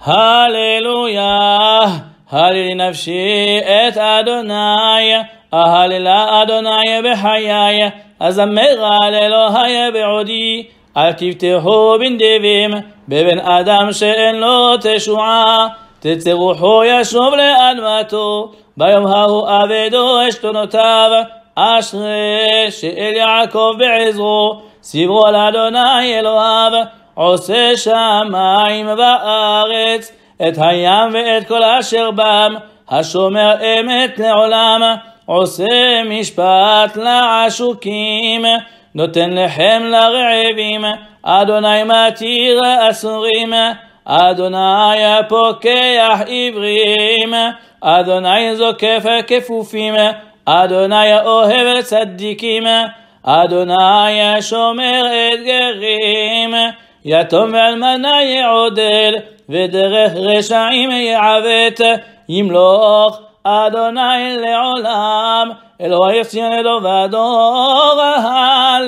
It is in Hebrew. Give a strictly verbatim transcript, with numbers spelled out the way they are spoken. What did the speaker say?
הללויה, הללי נפשי את אדוני, אהללה אדוני בחיי, אזמרה לאלוהי בעודי. אל תבטחו בנדיבים, בבן אדם שאין לו תשועה, תצא רוחו ישוב לאדמתו, ביום ההוא אבדו עשתונותיו. אשרי שאל יעקב בעזרו, סברו על אדוני אלוהיו, עושה שמיים וארץ, את הים ואת כל אשר בם, השומר אמת לעולם, עושה משפט לעשוקים, נותן לחם לרעבים, אדוני מתיר אסורים, אדוני פוקח עיוורים, אדוני זוקף כפופים, אדוני אוהב צדיקים, אדוני שומר את גרים, יתום ואלמנה יעודד, ודרך רשעים יעוות, ימלוך אדוני לעולם, אלוהי ציון לדור ודור.